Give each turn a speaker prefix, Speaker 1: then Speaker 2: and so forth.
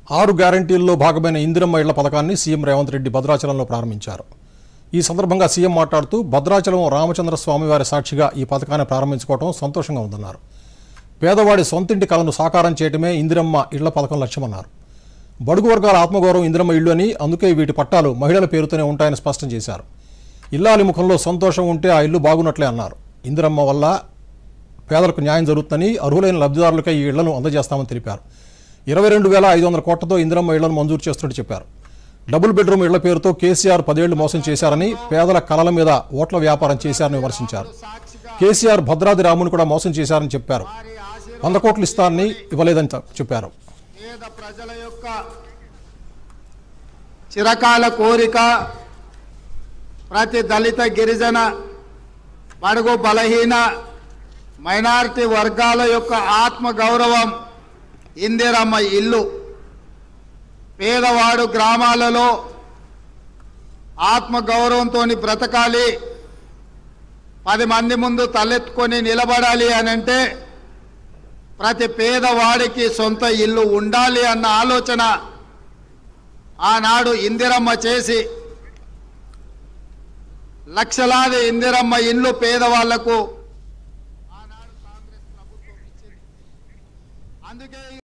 Speaker 1: 6 గ్యారంటీల్లో భాగమైన ఇందిరమ్మ ఇళ్ల పథకాన్ని సీఎం రేవంత్ రెడ్డి భద్రాచలంలో ప్రారంభించారు. ఈ సందర్భంగా సీఎం మాట్లాడుతూ భద్రాచలం రామచంద్ర స్వామివారి సాక్షిగా ఈ పథకాన్ని ప్రారంభించుకోవడం సంతోషంగా ఉందన్నారు. పేదవాడి సొంతింటి కలను సాకారం చేయడమే ఇందిరమ్మ ఇళ్ల పథకం లక్ష్యమన్నారు. బడుగు వర్గాల ఆత్మగౌరవం ఇందిరమ్మ ఇళ్లు అని, అందుకే వీటి పట్టాలు మహిళల పేరుతోనే ఉంటాయని స్పష్టం చేశారు. ఇల్లాలి ముఖంలో సంతోషం ఉంటే ఆ ఇల్లు బాగున్నట్లే అన్నారు. ఇందిరమ్మ వల్ల పేదలకు న్యాయం జరుగుతుందని, అర్హులైన లబ్ధిదారులకే ఈ ఇళ్లను అందజేస్తామని తెలిపారు. 22,500 కోట్లతో ఇందిరమ్మ ఇళ్లను మంజూరు చేస్తున్నట్టు చెప్పారు. డబుల్ బెడ్రూమ్ ఇళ్ల పేరుతో కేసీఆర్ 10 ఏళ్లు మోసం చేశారని, పేదల కలల మీద ఓట్ల వ్యాపారం చేశారని విమర్శించారు. కేసీఆర్ భద్రాద్రి రాముని కూడా మోసం చేశారని చెప్పారు. 100 కోట్లు ఇస్తారని ఇవ్వలేదని చెప్పారు.
Speaker 2: పేద ప్రజల యొక్క చిరకాల కోరిక, ప్రతి దళిత, గిరిజన, బడుగు బలహీన, మైనారిటీ వర్గాల యొక్క ఆత్మ గౌరవం ఇందిరమ్మ ఇల్లు. పేదవాడు గ్రామాలలో ఆత్మ గౌరవంతో బ్రతకాలి, 10 మంది ముందు తలెత్తుకొని నిలబడాలి అని అంటే ప్రతి పేదవాడికి సొంత ఇల్లు ఉండాలి అన్న ఆలోచన ఆనాడు ఇందిరమ్మ చేసి లక్షలాది ఇందిరమ్మ ఇల్లు పేదవాళ్లకు ఆనాడు కాంగ్రెస్ ప్రభుత్వం ఇచ్చింది. అందుకే